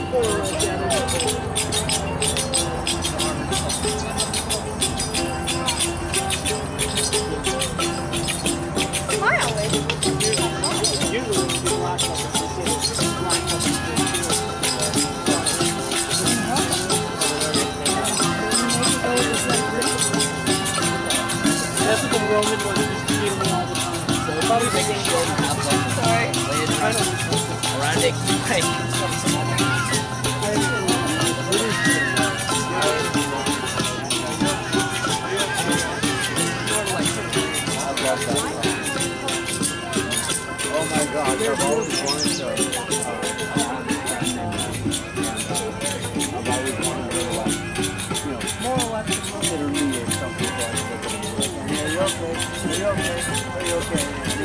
That's what the Roman was just feeling all the time. So if I was making Sorry. Around it, right? Oh my gosh, I've always wanted to. I've always wanted to, like, you know, more or less consider me or something like that. Are you okay? Are you okay? Are you okay?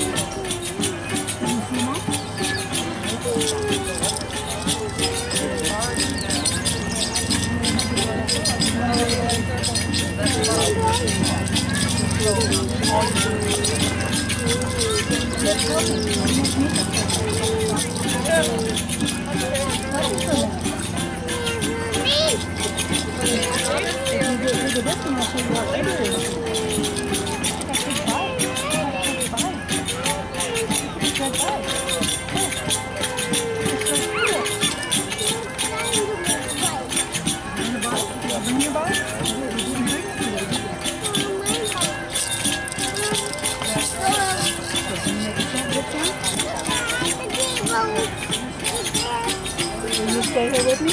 Will you stay here with me?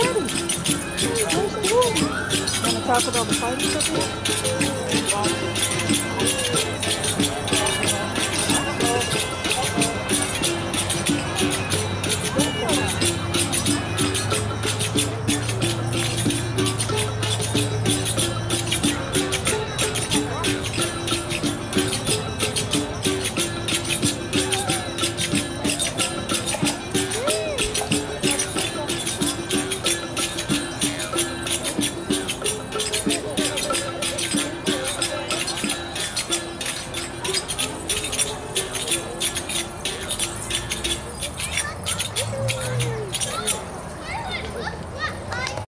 Want to talk about the fighting stuff here?